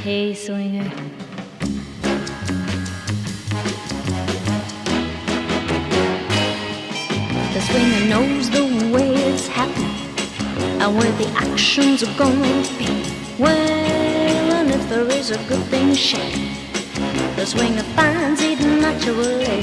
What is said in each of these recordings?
Hey, swinger. The swinger knows the way it's happening and where the actions are gonna be. Well, and if there is a good thing shaking, the swinger finds it naturally.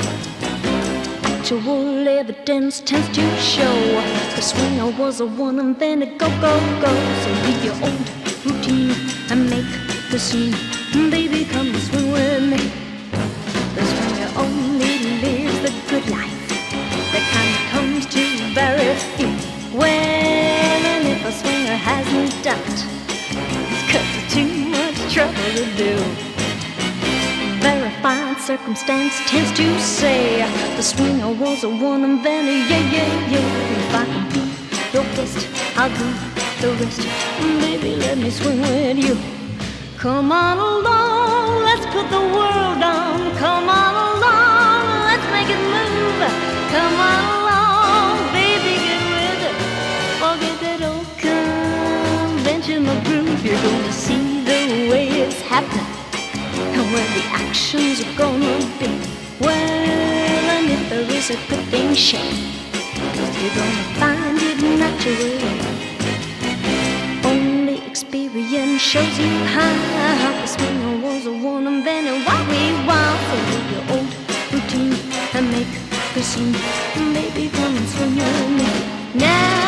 Actual evidence tends to show the swinger was the one invented go, go, go. So leave your old routine and make the scene. Baby, come and swing with me. The swinger only lives the good life, the kind that comes to very few. Well, and if a swinger hasn't done it, it's 'cause it's too much trouble to do. Verified circumstance tends to say the swinger was the one inventor. Yeah, yeah, yeah. If I can be your best, I'll do the rest. Baby, let me swing with you. Come on along, let's put the world on. Come on along, let's make it move. Come on along, baby, get with it. Forget that old conventional groove. You're gonna see the way it's happening and where the actions are gonna be. Well, and if there is a good thing shaking, you're gonna find it naturally. Only experience shows you how the swinger was the one invented what we want. So leave your old routine and make the scene. Baby, come and swing with me now.